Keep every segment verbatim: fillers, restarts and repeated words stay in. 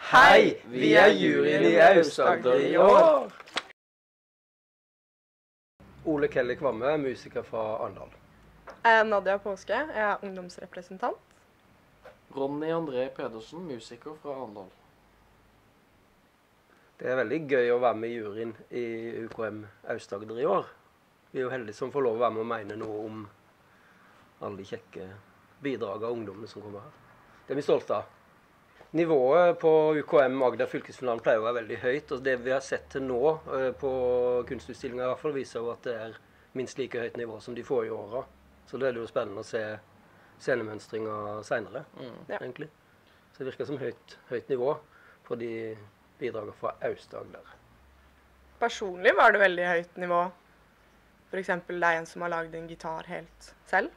Hei, vi er juryen i Aust-Agder i år! Ole Kelly Kvamme, musiker fra Arendal. Jeg er Nadia Påske, jeg er ungdomsrepresentant. Ronny André Pedersen, musiker fra Arendal. Det er veldig gøy å være med i juryen i U K M Aust-Agder i år. Vi er jo heldige som får lov å være med og mene noe om alle de kjekke bidrag av ungdommene som kommer her. Det er vi stolte av. Nivået på U K M Agder fylkesfinalen pleier å være veldig høyt, og det vi har sett til nå på kunstutstillingen i hvert fall viser jo at det er minst like høyt nivå som de forrige årene. Så det er jo spennende å se scenemønstringer senere, mm. egentlig. Så det virker som høyt, høyt nivå på de bidragene fra Aust-Agder. Personlig var det veldig høyt nivå. For eksempel det er en som har laget en gitar helt selv.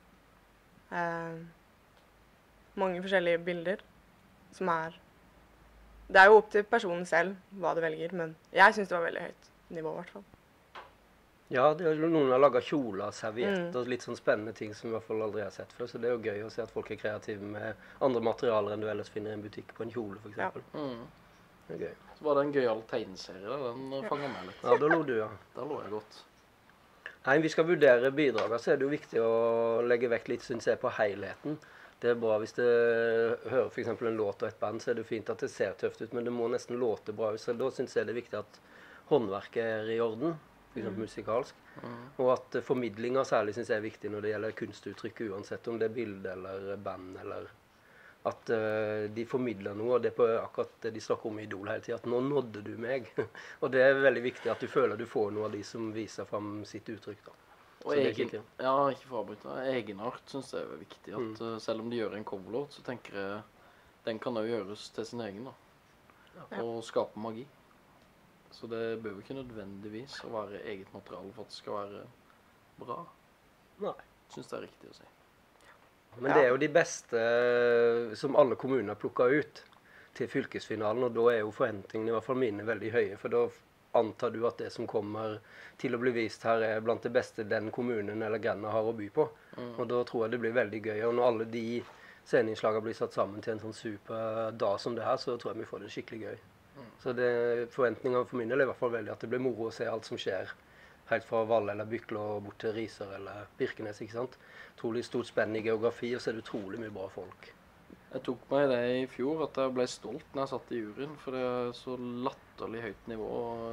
Eh, mange forskjellige bilder som er... Det er jo opp til personen selv hva det velger, men jeg synes det var veldig høyt nivå i hvert fall. Ja, det er noen har laget kjoler, servietter, mm. litt sånn spennende ting som i hvert fall aldri har sett før. Så det er jo gøy å se at folk er kreative med andre materialer enn du ellers finner i en butikk på en kjole, for eksempel. Ja. Mm. Det er gøy. Så var det en gøyal tegneserie da, den ja. fanger meg litt. Ja, da lo du, ja. Da lo jeg godt. Nei, vi skal vurdere bidraget, så er det jo viktig å legge vekk litt, synes jeg, på helheten. Det er bra hvis det hører for eksempel en låt og et band, så er det fint at det ser tøft ut, men det må nesten låte bra ut. Så da synes jeg det er viktig at håndverket er i orden, for eksempel mm. musikalsk. Mm. Og at formidlinga særlig synes jeg er viktig når det gjelder kunstuttrykk, uansett om det er bilde eller band, eller at uh, de formidler noe, og det er på akkurat det de snakker om i Idol hele tiden, at nå nådde du meg. Og det er veldig viktig at du føler du får noe av de som viser frem sitt uttrykk da. Og egen, ja, ikke for å avbryte. Egenart synes jeg er viktig. At, mm. uh, selv om de gjør en coverlåt, så tenker jeg den kan også gjøres til sin egen da. Ja. Og skape magi. Så det bør jo ikke nødvendigvis å være eget materiale for at det skal være bra. Nei. Synes det er riktig å si. Men det er jo de beste som alle kommuner har plukket ut til fylkesfinalen, og da er jo forventningene i hvert fall mine veldig høye, for da antar du at det som kommer til å bli vist her er blant det beste den kommunen eller Grenna har å by på. Mm. Og da tror jeg det blir veldig gøy, og når alle de sceneinnslagene blir satt sammen til en sånn super dag som det her, så tror jeg vi får det skikkelig gøy. Mm. Så det, forventningene for min del er i hvert fall veldig at det blir moro å se alt som skjer, helt fra Valle eller Bykle og bort til Riser eller Birkenes, ikke sant? Trolig stort spenn i geografi, og så er det utrolig mye bra folk. Jeg tok meg det i fjor, at jeg ble stolt når jeg satt i juryen, for det er så latterlig høyt nivå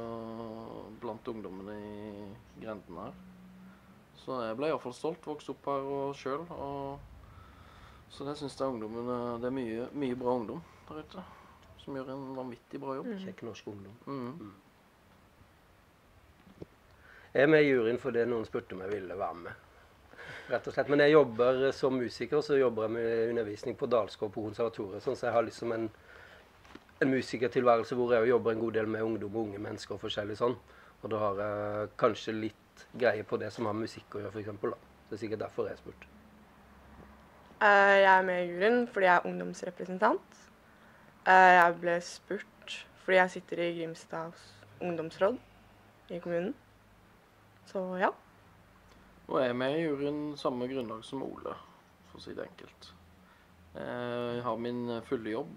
blant ungdommene i Grenden her. Så jeg ble i hvert fall stolt, vokst opp her og selv, og så det synes jeg ungdommene, det er mye, mye bra ungdom der ute, som gjør en vanvittig bra jobb. Mm. Kjekk norsk ungdom. Mm. Mm. Jeg er med i juryen fordi noen spurte om jeg ville være med. Rett og slett. Men jeg jobber som musiker, så jobber jeg med undervisning på Dalskov på konservatoriet, sånn så jeg har liksom en, en musikertilværelse hvor jeg jobber en god del med ungdom og unge mennesker og forskjellig sånn. Og da har jeg kanskje litt greie på det som har musikk å gjøre, for eksempel. Da. Det er sikkert derfor jeg spurt. Jeg er med i juryen fordi jeg er ungdomsrepresentant. Jeg ble spurt fordi jeg sitter i Grimstads ungdomsråd i kommunen. Så ja. Og jeg er med i juryen samme grunnlag som Ole, for å si det enkelt. Jeg har min fulle jobb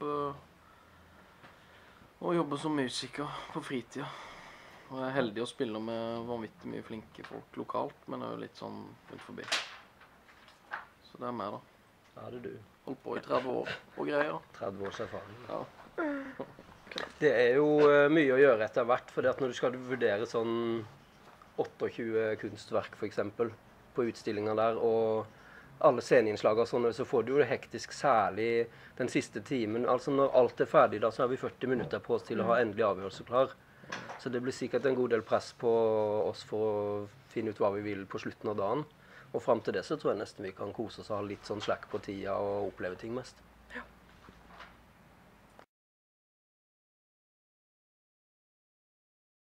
og jobber som musiker på fritida. Og jeg er heldig å spille med vanvittig mye flinke folk lokalt, men jeg er jo litt sånn rundt forbi. Så det er meg da. Ja, det er du. Holdt på i tretti år og greier. tretti års erfaring. Ja. Det er jo mye å gjøre etter hvert, for når du skal vurdere sånn tjueåtte kunstverk for eksempel på utstillinger der, og alle sceneinnslag og sånne, så får du jo det hektisk, særlig den siste timen. Altså når alt er ferdig da, så har vi førti minutter på oss til å ha endelig avgjørelse klar. Så det blir sikkert en god del press på oss for å finne ut hva vi vil på slutten av dagen. Og frem til det så tror jeg nesten vi kan kose oss og ha litt sånn slack på tida og oppleve ting mest.